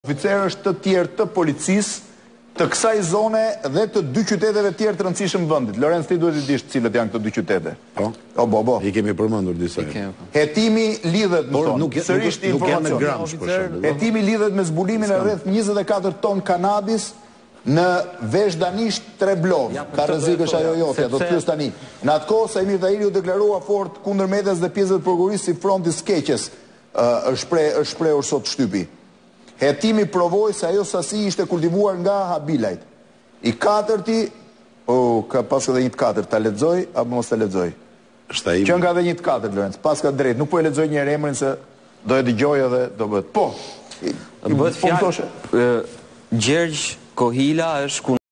Oficer është të tjerë të policisë të kësaj zone dhe të dy qyteteve tjerë të rëndësishëm vendit. Lorenz, ti duhet të dish cilët janë këto dy qytete. Po. I kemi përmendur disa. Hetimi lidhet, më thonë, sërish informacion. Hetimi lidhet me zbulimin e rreth 24 ton kanabis në Veshdanisht Treblov. Ka rrezikësh ajo jotja, do të pyes tani. Në atë kohë Sajmir Tahiri u deklarua fort kundër medias dhe pjesëve të prokurisë si fronti skeqes, është shprehur sot shtypi. Hetimi provoi se ajo sasi ishte kultivuar nga Habilajt. I katërti, ka pas edhe një të katërt, ta lexoj apo mos ta lexoj? Që nga edhe një të katërt, Lorenz, pas ka drejt, nuk po e lexoj një herë emrin se do e dëgjoj edhe do bëhet. Po. Bëhet fjalë Gjergj Kohila është